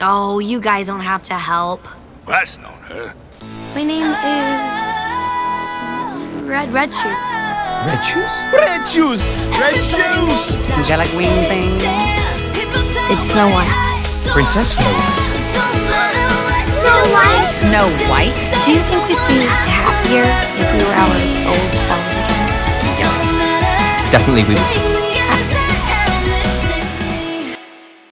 Oh, you guys don't have to help. That's not her. My name is... Red Shoes. Red shoes? Red shoes! Red shoes! Angelic wing thing? It's Snow White. Princess Snow White. Snow White? Snow White? Do you think we'd be happier if we were our old selves again? Yeah. Definitely we would.